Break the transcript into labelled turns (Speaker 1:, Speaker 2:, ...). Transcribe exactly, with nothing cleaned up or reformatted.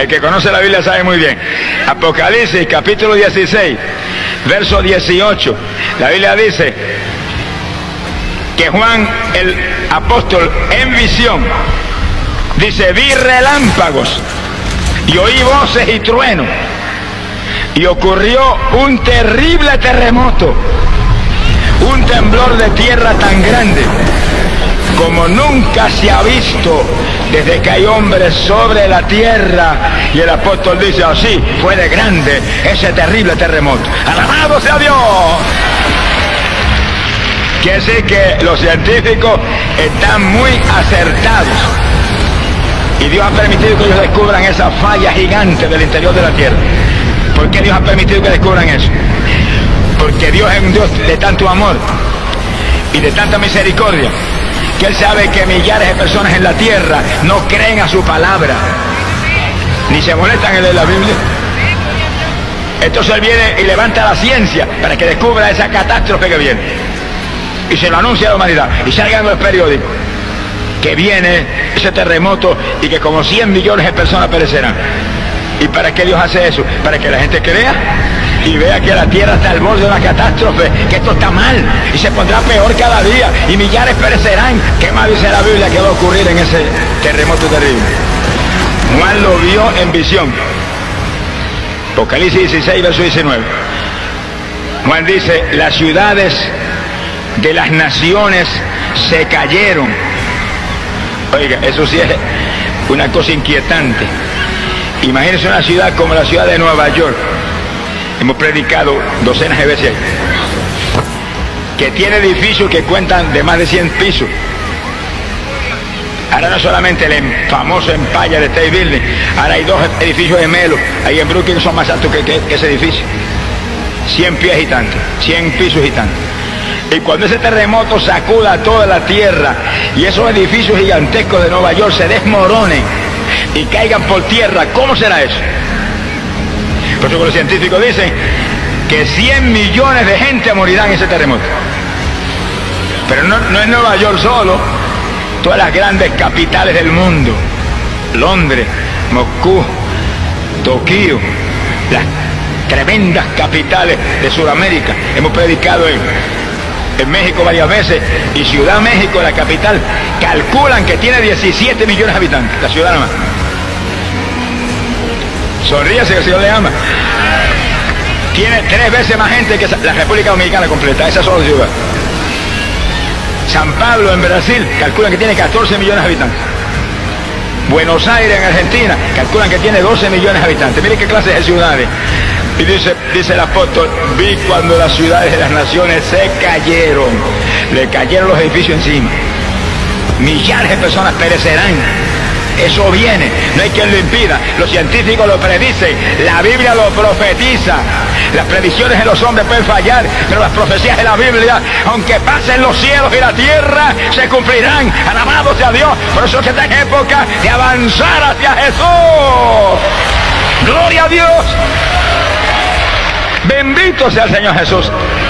Speaker 1: El que conoce la Biblia sabe muy bien. Apocalipsis capítulo dieciséis, verso dieciocho. La Biblia dice que Juan el apóstol en visión dice: vi relámpagos y oí voces y truenos, y ocurrió un terrible terremoto, un temblor de tierra tan grande como nunca se ha visto desde que hay hombres sobre la tierra. Y el apóstol dice: así fue de grande ese terrible terremoto. ¡Alabado sea Dios! Quiere decir que los científicos están muy acertados, y Dios ha permitido que ellos descubran esa falla gigante del interior de la tierra. ¿Por qué Dios ha permitido que descubran eso? Porque Dios es un Dios de tanto amor y de tanta misericordia, que Él sabe que millares de personas en la tierra no creen a su palabra, ni se molestan en leer la Biblia. Entonces Él viene y levanta la ciencia para que descubra esa catástrofe que viene, y se lo anuncia a la humanidad, y salgan los periódicos que viene ese terremoto y que como cien millones de personas perecerán. ¿Y para qué Dios hace eso? Para que la gente crea y vea que la tierra está al borde de una catástrofe, que esto está mal y se pondrá peor cada día y millares perecerán. ¿Qué más dice la Biblia que va a ocurrir en ese terremoto terrible? Juan lo vio en visión. Apocalipsis dieciséis, verso diecinueve. Juan dice: las ciudades de las naciones se cayeron. Oiga, eso sí es una cosa inquietante. Imagínense una ciudad como la ciudad de Nueva York. Hemos predicado docenas de veces, que tiene edificios que cuentan de más de cien pisos. Ahora no solamente el famoso Empire State Building, ahora hay dos edificios gemelos ahí en Brooklyn que son más altos que, que, que ese edificio. cien pies y tanto, cien pisos y tanto. Y cuando ese terremoto sacuda toda la tierra y esos edificios gigantescos de Nueva York se desmoronen y caigan por tierra, ¿cómo será eso? Por eso los científicos dicen que cien millones de gente morirán en ese terremoto. Pero no, no es Nueva York solo, todas las grandes capitales del mundo, Londres, Moscú, Tokio, las tremendas capitales de Sudamérica. Hemos predicado en, en México varias veces, y Ciudad México, la capital, calculan que tiene diecisiete millones de habitantes, la ciudad nada más. Sonríase que el Señor le ama. Tiene tres veces más gente que la República Dominicana completa, esa sola ciudad. San Pablo en Brasil calculan que tiene catorce millones de habitantes. Buenos Aires en Argentina calculan que tiene doce millones de habitantes. Miren qué clase de ciudades. Y dice, dice el apóstol: vi cuando las ciudades de las naciones se cayeron, le cayeron los edificios encima, millares de personas perecerán. Eso viene, no hay quien lo impida. Los científicos lo predicen, la Biblia lo profetiza. Las predicciones de los hombres pueden fallar, pero las profecías de la Biblia, aunque pasen los cielos y la tierra, se cumplirán. Alabado sea Dios. Por eso es que está en época de avanzar hacia Jesús. ¡Gloria a Dios! Bendito sea el Señor Jesús.